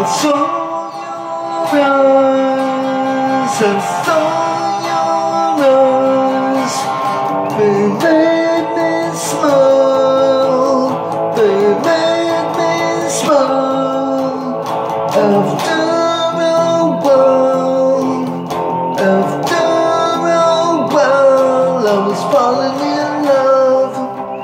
saw your eyes, I saw your eyes. They made me smile, they made me smile. After a while, I was falling in love.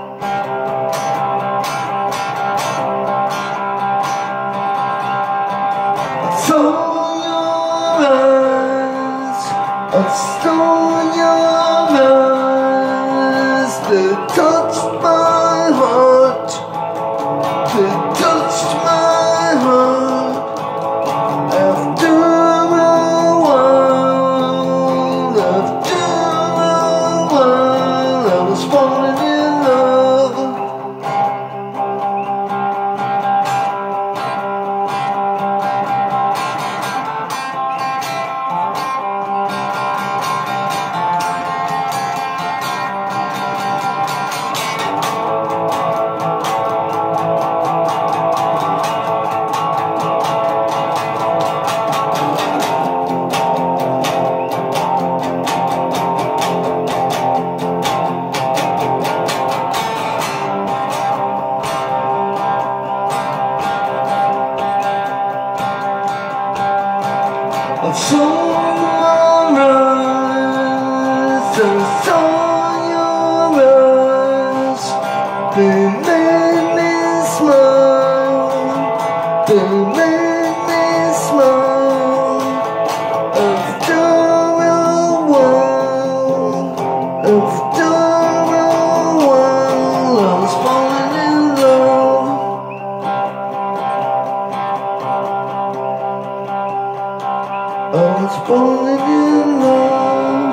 I saw your eyes, I saw your eyes. They touched my heart, they touched my heart. After a while, I was falling in love. I saw your eyes, I saw your eyes. They made me smile, they made me smile. After a while, I was falling in love. I was falling in love.